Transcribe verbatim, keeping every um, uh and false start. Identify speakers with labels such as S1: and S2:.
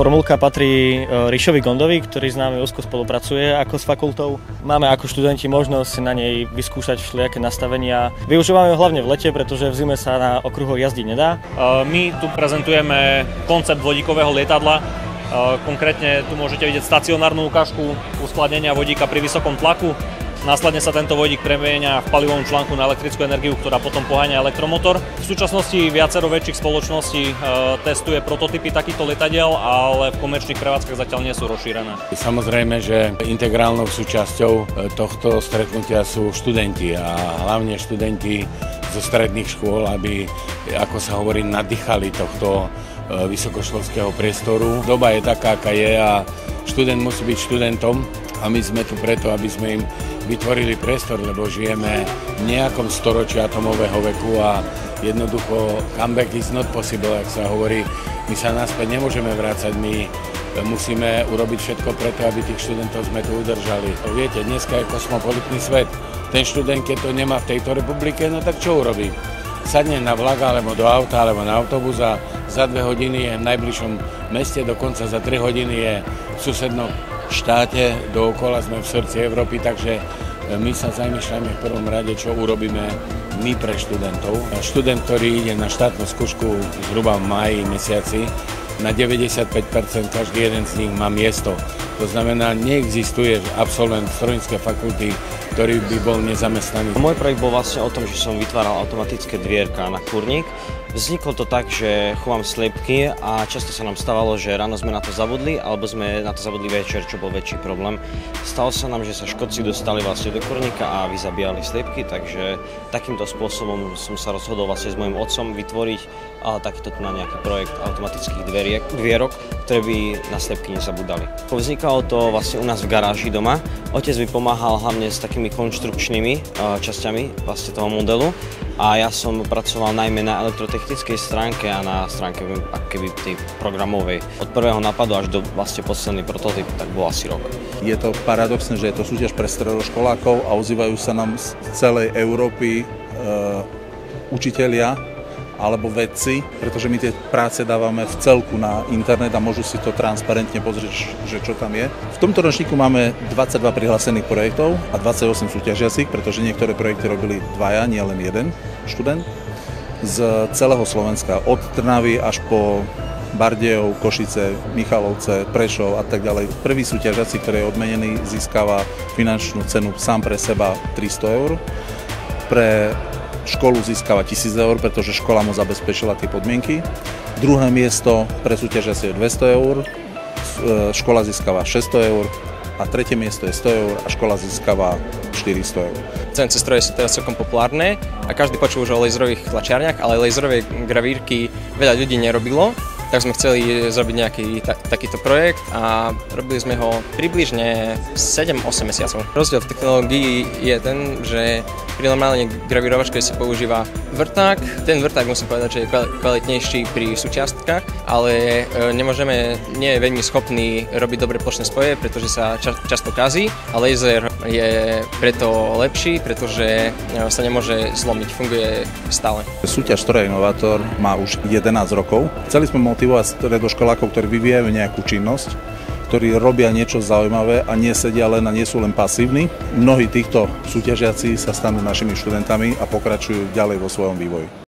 S1: formulka patrí Ríšovi Gondovi, ktorý s nami úzko spolupracuje ako s fakultou. Máme ako študenti možnosť na nej vyskúšať všelijaké nastavenia. Využívame ho hlavne v lete, pretože v zime sa na okruhoch jazdiť nedá.
S2: My tu prezentujeme koncept vodíkového lietadla. Konkrétne tu môžete vidieť stacionárnu ukážku uskladnenia vodíka pri vysokom tlaku. Následne sa tento vodík premieňa v palivovom článku na elektrickú energiu, ktorá potom poháňa elektromotor. V súčasnosti viacero väčších spoločností e, testuje prototypy takýchto lietadiel, ale v komerčných prevádzkach zatiaľ nie sú rozšírené.
S3: Samozrejme, že integrálnou súčasťou tohto stretnutia sú študenti a hlavne študenti zo stredných škôl, aby, ako sa hovorí, nadýchali tohto vysokoškolského priestoru. Doba je taká, aká je a študent musí byť študentom a my sme tu preto, aby sme im vytvorili priestor, lebo žijeme v nejakom storočí atomového veku a jednoducho comeback is not possible, ak sa hovorí. My sa naspäť nemôžeme vrácať, my musíme urobiť všetko preto, aby tých študentov sme tu udržali. Viete, dneska je kosmopolitný svet. Ten študent, keď to nemá v tejto republike, no tak čo urobí? Sadne na vlak alebo do auta alebo na autobus a za dve hodiny je v najbližšom meste, dokonca za tri hodiny je v susednom štáte, dookola sme v srdci Európy, takže my sa zamýšľame v prvom rade, čo urobíme my pre študentov. Študent, ktorý ide na štátnu skúšku zhruba v máji mesiaci, na deväťdesiatpäť percent každý jeden z nich má miesto. To znamená, neexistuje absolvent strojníckej fakulty, ktorý by bol nezamestnaný.
S4: Môj projekt bol vlastne o tom, že som vytváral automatické dvierka na kurník. Vzniklo to tak, že chovám sliepky a často sa nám stávalo, že ráno sme na to zabudli, alebo sme na to zabudli večer, čo bol väčší problém. Stalo sa nám, že sa škodci dostali vlastne do kurníka a vyzabíjali sliepky, takže takýmto spôsobom som sa rozhodol vlastne s mojím otcom vytvoriť a takýto tu na nejaký projekt automatických dveriek, dvierok, ktoré by na sliepky nezabudali. Vznikalo to vlastne u nás v garáži doma. Otec mi pomáhal hlavne s takými konštrukčnými časťami vlastne toho modelu a ja som pracoval najmä na elektrotechnickej stránke a na stránke akoby tej programovej. Od prvého nápadu až do vlastne posledný prototyp, tak bol asi rok.
S5: Je to paradoxné, že je to súťaž pre stredoškolákov a ozývajú sa nám z celej Európy e, učitelia alebo vedci, pretože my tie práce dávame v celku na internet a môžu si to transparentne pozrieť, že čo tam je. V tomto ročníku máme dvadsaťdva prihlásených projektov a dvadsaťosem súťažiacich, pretože niektoré projekty robili dvaja, nie len jeden študent z celého Slovenska, od Trnavy až po Bardejov, Košice, Michalovce, Prešov a tak ďalej. Prvý súťažiaci, ktorý je odmenený, získava finančnú cenu sám pre seba tristo eur. Pre školu získava tisíc eur, pretože škola mu zabezpečila tie podmienky. Druhé miesto pre súťažiaci je dvesto eur, škola získava šesťsto eur a tretie miesto je sto eur a škola získava štyristo eur.
S6: cé en cé stroje sú teraz celkom populárne a každý počul už o laserových tlačiarniach, ale laserové gravírky veľa ľudí nerobilo. Tak sme chceli zrobiť nejaký ta, takýto projekt a robili sme ho približne sedem osem mesiacov. Rozdiel v technológii je ten, že pri normálnej gravírovačke sa používa vrták. Ten vrták musím povedať, že je kvalitnejší pri súčiastkách, ale nemôžeme, nie je veľmi schopný robiť dobre plošné spoje, pretože sa ča, často kazí a laser je preto lepší, pretože sa nemôže zlomiť, funguje stále.
S5: Súťaž Stroja Inovátor má už jedenásť rokov. Chceli sme motivovať stredoškolákov, ktorí vyvíjajú nejakú činnosť, ktorí robia niečo zaujímavé a nie sedia len a nie sú len pasívni. Mnohí týchto súťažiaci sa stanú našimi študentami a pokračujú ďalej vo svojom vývoji.